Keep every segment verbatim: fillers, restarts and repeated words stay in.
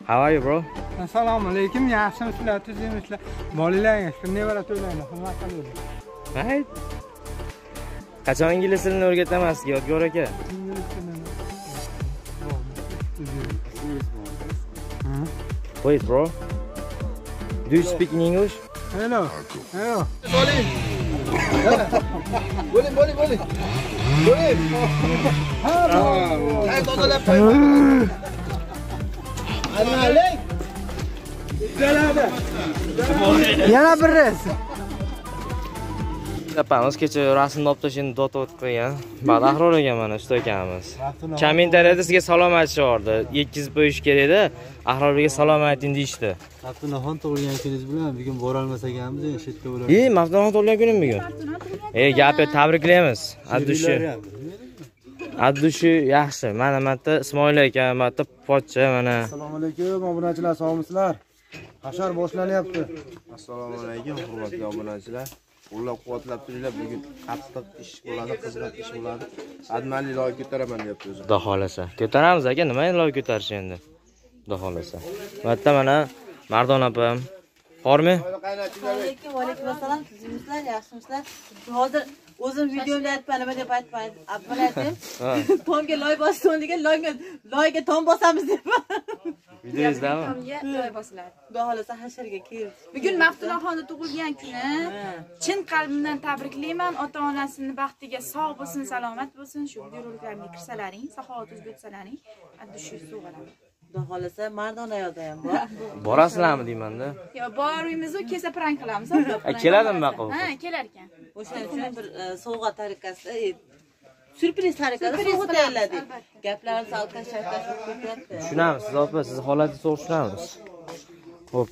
How are you, bro? Assalomu alaykum. Yaxshimisizlar, tuzingizlar. Bolalaringiz kimga barat o'ylaydi? Xizmat qiladi. Right. Qachon ingliz tilini o'rgataman sizga, Yodgor aka? Wait, bro. Do you speak in English? Hello. Hello. Boling. Boling, boling, boling. Boling. Hey, tozalab qo'ying. Almalik. Galada. Yana bir res. Yapamiz kecha rasmni olib tashlashni dot o'tib qo'ygan. Ba'da Ahror aka mana shu ekanmiz. Kommentariyada sizga salom aytishardi. yetkazib qo'yish kerak edi. Ahror aka salom ayting deyishdi. Maftunaxon tug'ilgan kuningiz bilan bugun bora olmas ekanmiz, endi shu yerga bo'lamiz. E, Maftunaxon tug'ilgan kunim bugun. E, gapni tabriklaymiz. Addushi. Addushi yaxshi. Mana marta Ismoil aka, marta pochcha mana. Assalomu alaykum, obunachilar, sog'misizlar? Hashar boshlanyapti. Assalomu alaykum, hurmatli obunachilar. Qo'llab-quvvatlab turinglar. Bugun qattiq ish bo'ladi, qizg'in ish bo'ladi. Admali loy ko'taraman deyapti o'zi. Xudo xolasa. Ko'taramiz aka, nima loy ko'tarish endi? Xudo xolasa. Bu yerda mana Mardon opam. Bormi? Alaykum, va alaykum assalom. Sizlar yaxshimisizlar? Hozir o'zim videolayapman, nima deb aytmayman. Avval aytdim. Tomga loy bosdim degan, loyga loyga tom bosamiz deb. Videomizdami? Tomga loy bosiladi. Xudo xolasa hasharga keldi. Bugun Maftunaxonning tug'ilgan kuni. Chin qalbimdan tabriklayman. Ota-onasining baxtiga sog' bo'lsin, salomat bo'lsin. Shu videoroliklarga kirsalaring, saxovat o'zbetsalaring, addushi sug'aradi. Xudo xolasa Mardon ayolda ham bor. Borasizlarmi deyman-da? Yo, borimiz-ku, kelsa prank qilamiz. Keladimi baqa? Ha, kelar ekan. O'shaning uchun bir sovg'a tariqasida, surpriz tariqasida sovg'a tayyorladik. Gaplarni salqin-sharqlashib ketyapti. Tushunamiz, siz opa, siz holatingizni to'g'ri tushunamiz. Xo'p.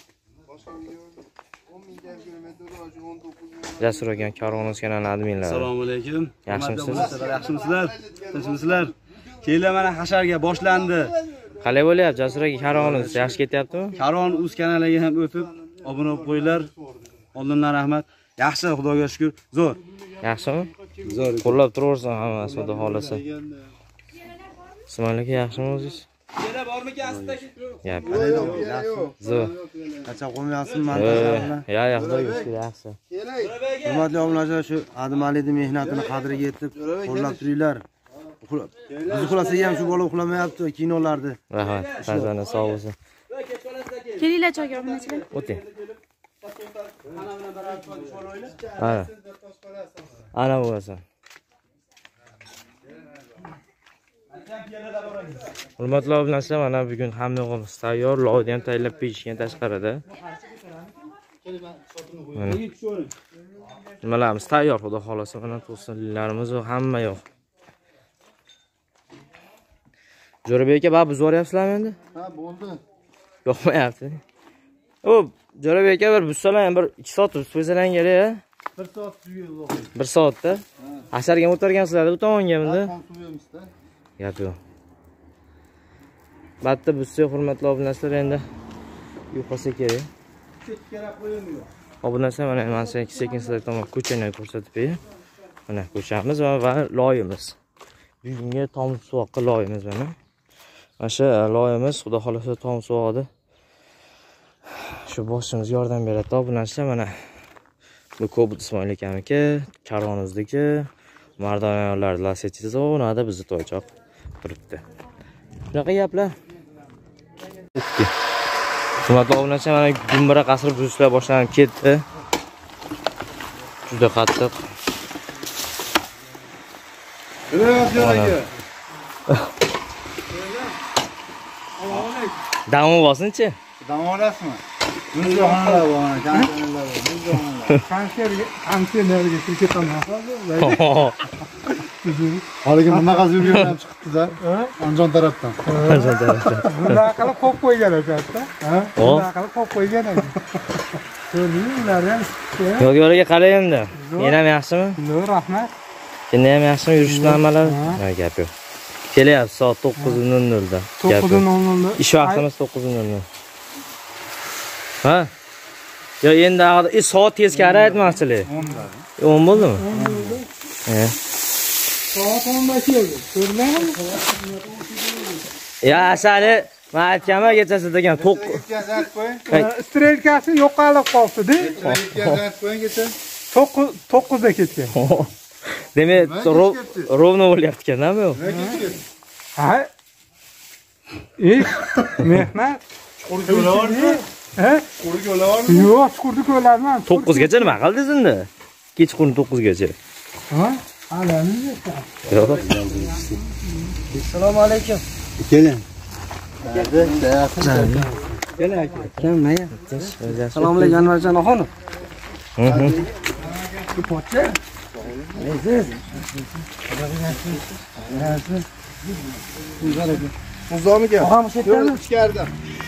Jasur aka, Karvonuz kanalining adminlari. Assalomu alaykum. Yaxshimisizlar? Yaxshimisizlar? Tinchmisizlar? Keyinlar mana hasharga boshlandi. Qalay bo'lyapti Jasur aka, Karvonuz yaxshi ketyaptimi? Karvon uz kanaliga ham o'tib, obuna bo'lib qo'yinglar. Oldindan rahmat. Yaxshi, Xudoga shukr. Zo'r. Yaxshimi? Zo'r. Qo'llab turaversin hammasi, xudo xolasa. Ismoil aka, yaxshimi o'zingiz? Kela bormikan asta Gap. Zo'r. Qacha qo'ymayapsizmi mantalarni? Ya, ya, xudoga shukr, yaxshi. Hurmatli obunachilar, shu Adimalining mehnatini qadriga yetib, qo'llab turinglar. Biz uxlasak ham shu bola uxlamayapti kinolarda. Rahmat. Farzandlar sog' bo'lsin. Kelinglar choyga obunachilar. O'ting. Ana. Ana bo'lsin. Hurmatli obunachilar, mana bugun hamma yo'g'imiz tayyor, loyni ham tayyorlab berishgan tashqarida. Mana. Nimalarimiz tayyor, xudo xolasa, mana to'sinlarimiz va hamma yo'q. Jo'rabek aka, bab buzoryapsizlarmi endi? Ha, bo'ldi. Yo'qmayapti. O, Jo'rabek aka, bir buzsalar, bir ikki soat buzib qo'ysalang kerak-a? bir soat suyuq. bir soatda. Hasharga o'targansizlar, bu tomongami-da? Suyamizda. Gap yo'q. Batta buzsa, hurmatli obunachilar, endi yo'qolsa kerak. Kerak qo'yilmiyor. Obunachilar, mana men sekin-sekin sizlarga tomon ko'chani ko'rsatib beraman. Mana ko'chamiz va, va loyimiz. Bugungi tom suvoqqa loyimiz mana. Mana shu loyimiz, xudo xolasa tom suvoqda. Shu boshimiz yordam beradi. Obunachilar, mana bu Kobud Ismoil akamniki, Karvonuzniki, Mardon ayollar lasetiz zonada bizni to'ychoq turibdi. Shunaqa gaplar. O'tdi. Hurmatli obunachilar, mana gumbira qasr buzishlar boshlanib ketdi. Juda qattiq. Dam olsinchi? Dam olasizmi? Muzdonalar bor, kanserlar bor, muzdonalar. Kanserga, kanserlarga ketaman. Haligi bunaqa yurgan ham chiqibdi-da. Anjon tarafdan. Anjon tarafdan. Bunaqa qilib qo'yib qo'ygan ekan-da. Ha? Bunaqa qilib qo'yib qo'ygan ekan. Ko'rdinglar ham. Yodgor aka, qalay endi? Men ham yaxshimi? Zo'r, rahmat. Endi ham yaxshimi, yurishni hammalar? Ha, gap yo'q. Kelyapti soat to'qqiz nol nolda. to'qqiz nol nolda. Ish vaqtimiz to'qqiz nol nol. Ha? Yo, endi e soat teskari aytmoqchilik. o'n bo'ldimi? Ha. Soat o'nda keldi. Ko'rdingmi? Ya, asali Men aytganman kechasi degan to'q. Yetkazib qo'ying. Strelkasi yo'qolib qoldi-da. Yetkazib qo'ying kecha. to'qqiz da ketgan. Demak, rovno bo'lyapti-kanda-mi u? Ha? Ey, mehnat. Chuqurga o'laverdi. Ha? Chuqurga o'laverdi. Yo'q, chuqurga o'laman. to'qqiz gacha nima qildingiz endi? Kechqurun to'qqiz gacha. Ha? Alami. Yo'q. Assalomu alaykum. Keling. Keling aka. Kim naya? Assalomu alaykum Anvarjon oxonim. Mhm. Bu pocha. Aziz. Muzomiga. Og'am shu yerda. Ichkarida.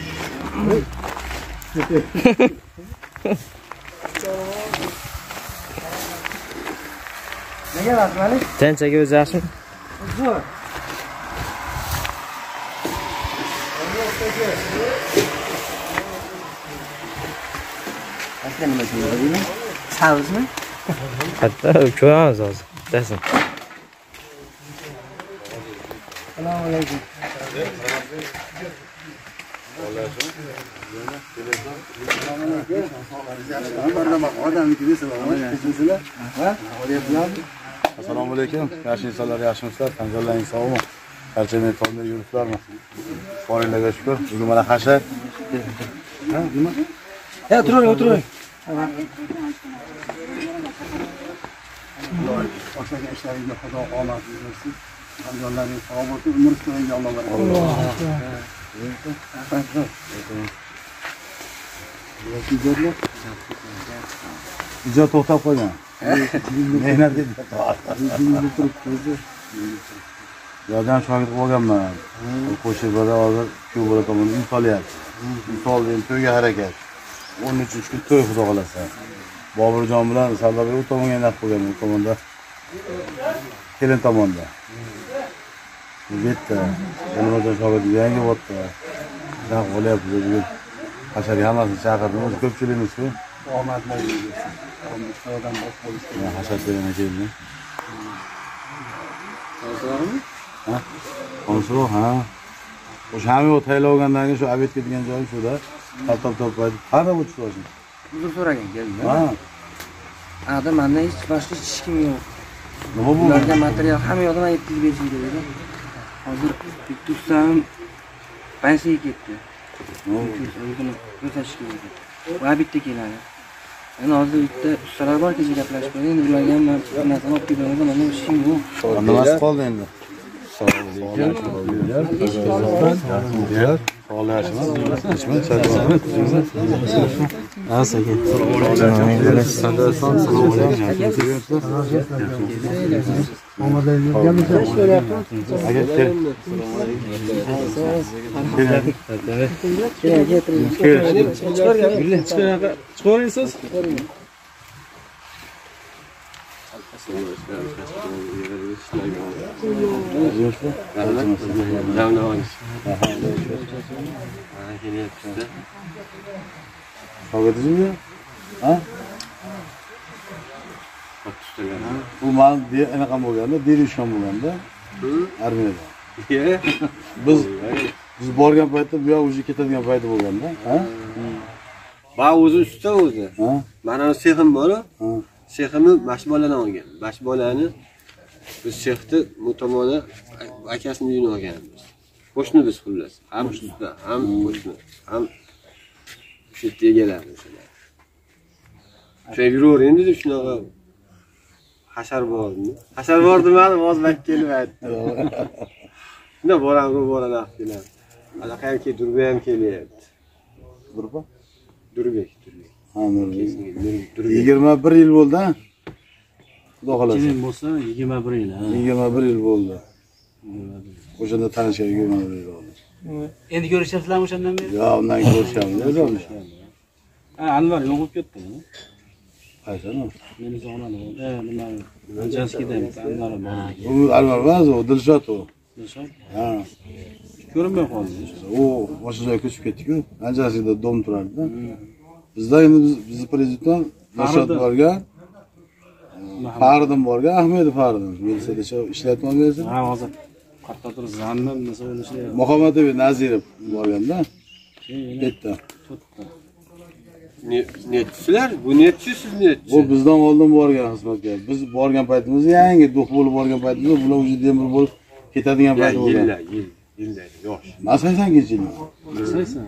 Nega rasmalik? Tanchaga o'zi yaxshimi? Zo'r. Aka nima qilyapsizmi? Savizmi? Hatta ko'ramiz hozir. Bittasin. Assalomu alaykum. Assalomu alaykum. Yaxshi insonlar, yaxshimisizlar? Tanjollaring sog'mi? Barcha tomda yuribsizlarmi? Boringlarga shukr. Bugun mana hashar. Ha, nima? Ya, o'tiring, o'tiring. O'shaga ishlaringizga Xudo omad bersin. Tanjollaring sog' bo'lsin, umr ko'ringga Alloh barakot bersin. Ijod to'xtab qolgan. Mehnat qilib Yo'dan shogird bo'lganman. Qo'shibada hozir shu bola tomonidan uy solyapti. Uy soldim, to'yga harakat. o'n uchinchi kun to'y xudo xolasa. Boburjon bilan Sardor u tomonga naf qo'ygan, u tomonda. Kelin tomonda. Bu yerda Anvarjon shogird yangi o'tdi. Naf bo'lyapti bugun. Hashar hammasini chaqirdim, o'zi ko'pchiligimiz-ku. Omadlar bo'lsin. Odam bosh bo'lsin. Hashar yana keldi. Ha? Konsul ha. O'sha ham yo'q tayyorlagandan keyin shu obedga degan joy shuda. Top top aytib, qara o'tib olsin. Uzr so'ragan keldim. Ha. Ada menda hech boshqa hech kim yo'q. Nima bu? Ularga material hamma yoqdan yetkazib berishim kerak edi. Hozir bitta ustam pensiyaga ketdi. O'zini ko'rsatish kerak edi. Va bitta keladi. Endi hozir bitta ustalar bor, kecha gaplashib qo'ydim. Endi ularga ham narsani olib kelganman, mana ishim bu. Nimasi qoldi endi? Şogirdingizmi? Ha? Bu men anaqa bo'lganda, Derishon bo'lganda, armiyada. Biz biz borgan paytda bu yoq o'zi ketadigan payti bo'lganda, ha? Va o'zi usta o'zi. Ha? Mana sexim bor-ku. Ha. Seximni mashbolani olgan. Mashbolani biz sexni mutomona akasini uyini olganmiz. Qo'shni biz xullas. Ham usta, ham qo'shni, ham shu yerda egalari o'shalar. Shu yuraver endi shunaqa hashar bormi? Hashar bor demadim, hozir vaqt kelmaydi. Shunda boram, ro'borani olib keladi. Allaqayam ke Durba ham kelyapti. Durba? Durbek, Durbek. Ha, yigirma bir yil bo'ldi, ha? Xudo xolasa. Keyin bo'lsa yigirma bir yil, ha. yigirma bir yil bo'ldi. O'shanda tanishgan yigirma bir yil bo'ldi. Endi ko'rishyapsizlarmi o'shandan beri? Yo, undan ko'rishamiz. Ha, Anvar yo'qib ketdi. Qaysani? Meni o'g'lani. Ha, nima? Anchaskidamiz, Anvar bor. U Anvar emas, u Dilshod u. Dilshod? Ha. Ko'rinmay qoldi. U boshqa joyga ko'chib ketdi-ku. Anchaskida dom turardi-da. Bizda endi bizni prezident Dilshod borgan. Faridin borgan, Ahmedov Faridin. Milsiyada ishlayotgan bo'lsa. Ha, hozir. Qattiqroq zannim nima o'ylashlar. Muhammad Nazirov borganda. Bitta. Ne netçiler? Bu netçi siz netçi. Bu bizdan oldin borgan xizmatga. Biz borgan paytimizda yangi do'q bo'lib borgan paytimizda bular o'zi demir bo'lib ketadigan payt bo'lgan. Yillar, yil, yillar yosh. Masaysan kechini. Masaysan.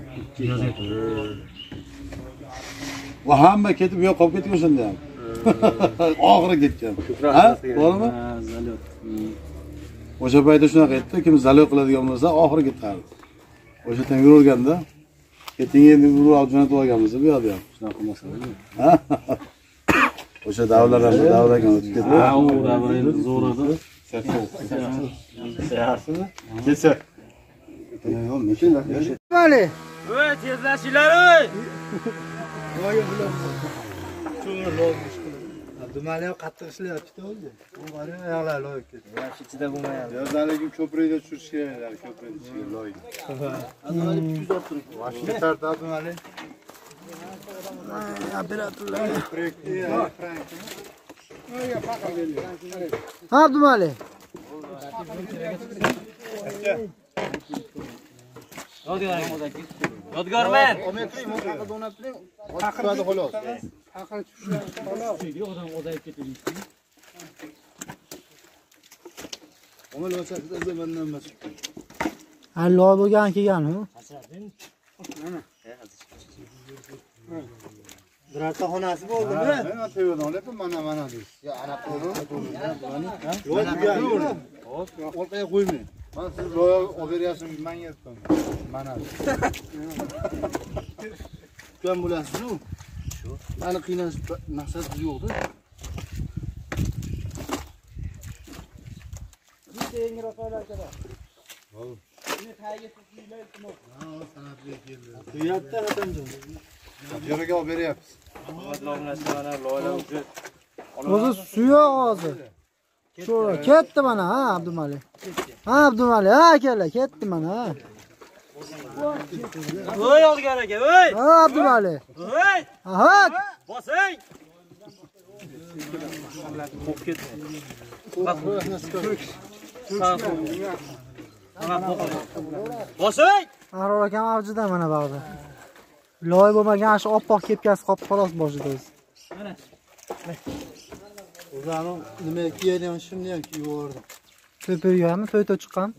Va hamma ketib yo'q qolib ketgan o'shanda ham. Oxiri ketgan. Ha? To'g'rimi? Ha, zalyot. O'sha paytda shunaqa edi, kim zalyot qiladigan bo'lsa, oxiri ketadi. O'sha yerdan yuraverganda keting endi urib jo'natib olganmiz bu yoqda ham. Shunaqa qilmasalar. Ha? O'sha davrlardan davraga o'tib ketdi. Ha, u davraydi, zo'r edi. Sayasizmi? Kelsa. Vale. Voy, tezlashinglar ey. Abdumalik qattiq ishlayapti o'zi. U qara oyoqlar loyib ketdi. Yaxshi ichida bo'lmayapti. Yozaligi ko'prikda tushirish kerak, ko'prikda tushirish loyiq. Abdumalik tuzab turibdi. Vashti tartib Abdumalik. Ha, Abdumalik. Yodgorman. Olmay turing, bu haqida o'ynab turing. Chiqadi xolos. Aql tushadi xolos. Odam o'zayib ketdi. Omel o'chaqda mendan emas. Ha, loy bo'lgan kelgan-ku. Birorta xonasi bo'ldimi? Men atayo'dan olyapman, mana mana deysiz. Yo, ana qo'ydi. Yo'q, yo'q. Hop, orqaga qo'ymang. Men siz loy olib beryapsiz, men yetdim. Mana. Ko'm bo'lasizmi? Shu. Mani qiynash maqsadi yo'q-da. Tuyapti Hasanjon. Yeriga olib beryapsiz. O'zi suyoq hozir. Sho'ra ketdi mana ha Abdumalik. Ha Abdumalik, ha akalar ketdi mana ha. Voy olgan aka, voy. Ha Abdumalik. Voy. Aha. Bosing. Qo'p ketdi. Bosing. Ahror akam avjida mana bag'da. Loy bo'lmagan shu oppoq kepkasi qolib xolos boshida o'zi. Mana. O'zani nima kiyadigan shimni ham kiyib yubordim. To'pirganmi? To'yta chiqqan.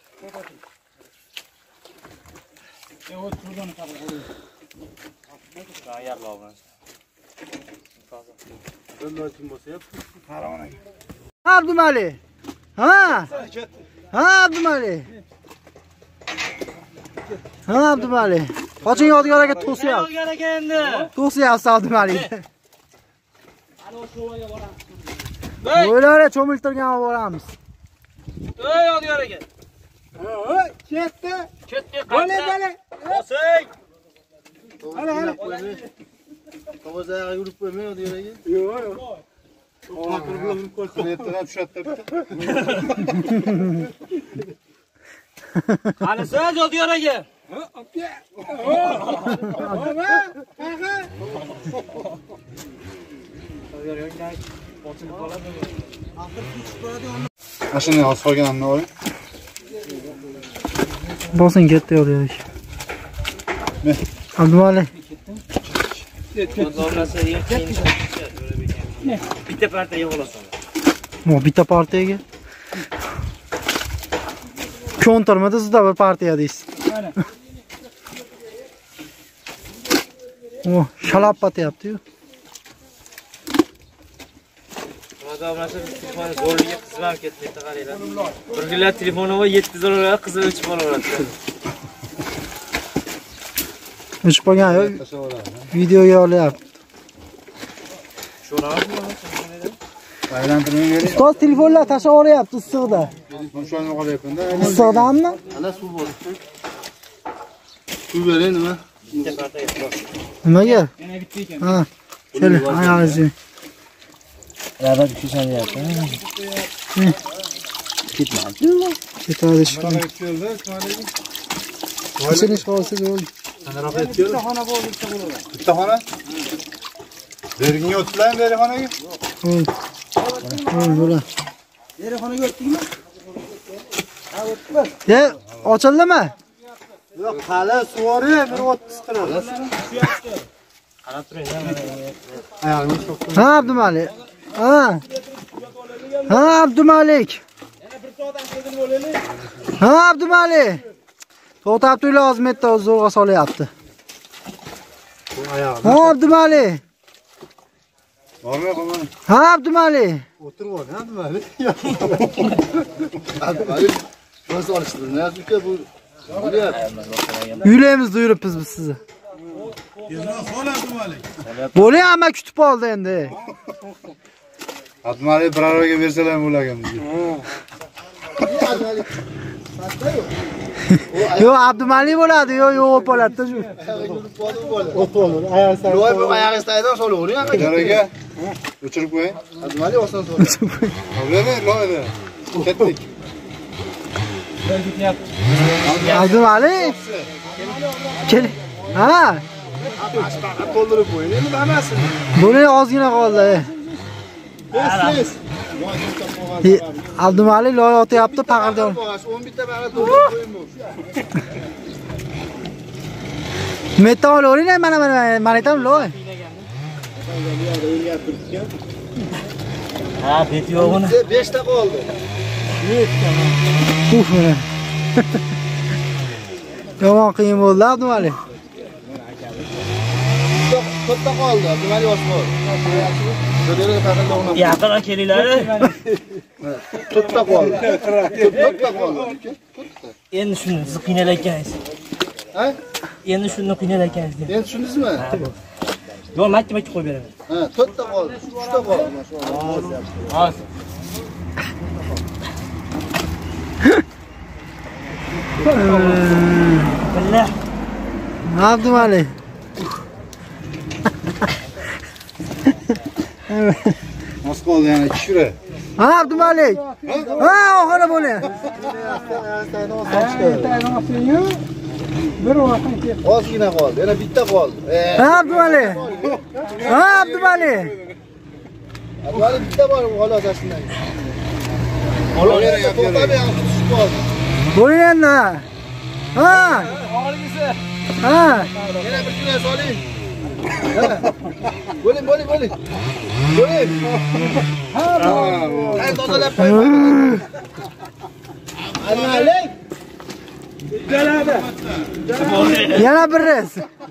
Abdumalik. Ha? Ha Abdumalik. Ha Abdumalik. Qoching Yodgor aka to'siyapti. Olgan aka endi. To'siyapti Abdumalik. O'ylari cho'miltirgan olib boramiz. Ey Yodgor aka. Voy, ketdi. Ketdi. Bale bale. Bosing. Hala hala. To'g'riga yurib qo'ymay Yodgor aka. Yo'q, yo'q. Qaniyatdan tushadi. Qani siz Yodgor aka. Mashina hozir qolganini oling. Bosing ketdi yo'q. Abdumalik. Bitta partiyaga olasan. Mo bitta partiyaga. Kontrmada sizda bir partiya deysiz. Mana. O, shalab patyapti-yu. Odamlar telefonni zo'rligiga qizmam ketdi, qaranglar. Bir kunlar telefoni va yetti zo'rlar qizil o'chib qolaveradi. O'chib qolgan yo'q. Videoga olyapti. Ustoz telefonlar tashlab olyapti issiqda. Shuni qolyapman-da. Issiqdanmi? Ana suv bor. Suv beray nima? Nimaga? Yana bitta ekan. Ha. Kel, ayog'ingizni. Rabat kushanyapti. Ketmadi. Ketadi shikam. Ishinish qolsa bo'ldi. Bitta xona bor, bitta xona. Bitta xona? Berginga o'tlaymi beri xonaga? Ho'p. Ho'p, bo'la. Beri xonaga o'tdingmi? Ha, E, ochildimi? Yo'q, qala suvori, bir o'ttiz qiladi. Qarab turing. Ha, Abdumalik. Ha. Ha, Abdumalik. Ha, Abdumalik. To'xtab turing, lozim etdi, zo'rg'a solyapti. Ha, Abdumalik. Bormi, qo'mon? Ha, Abdumalik. O'tirib ol, Abdumalik. Abdumalik. Nasıl alıştırdın? Ne yazık ki bu Uylaymiz yuribmiz biz sizni. Bo'ling, hamma kutib oldi endi. Abdumalik bir aroga bersalar bo'lagan bizga. Yo'q, Abdumalik bo'ladi, yo'q, yo'q bo'ladi-da shu. O'tolur. Ayaq istaydi. Loy bu ayaq istaydi, solavering. Aroga o'chirib qo'ying. Abdumalik oson so'raydi. Avlama, loyda. Ketdik. Abdumalik. Kel. Ha. To'ldirib qo'ying. Endi hammasi. Buni ozgina qoldi. Yes, yes. Abdumalik loy otyapti, paqirda. o'n bitta bag'at to'ldirib qo'ying bu. Metta olavering, mana mana mana aytam loy. Ha, bet yo'q uni. besh ta qoldi. Uf. Yomon qiyin bo'ldi, Abdumalik. To'rtta qoldi. Abdumalik oshqol. Yaqin kelinglar. To'rtta qoldi. To'rtta qoldi. Endi shuni siz qiynalayotganingiz. Ha? Endi shuni qiynalayotganingiz. Endi tushundingizmi? Yo'q, makka-makka qo'yib beraman. Ha, to'rtta qoldi. uchta qoldi, maşallah. Hozir. Billah. Abdumalik. Mos qoldi yana ikki shura. Ha, Abdumalik. Ha, oxiri bo'ling. Ozgina qoldi. Yana bitta qoldi. Ha, Abdumalik. Ha, Abdumalik. Abdumalik bitta bor, xolos aslida. Olavering, to'xtab ham tutishib qoldi. Bo'ling endi. Ha. Ha. Yana bir kilo soling. Bo'ling, bo'ling, bo'ling. Bo'ling. Ha, qani tozalab qo'ying. Abdumalik. Yana bir res.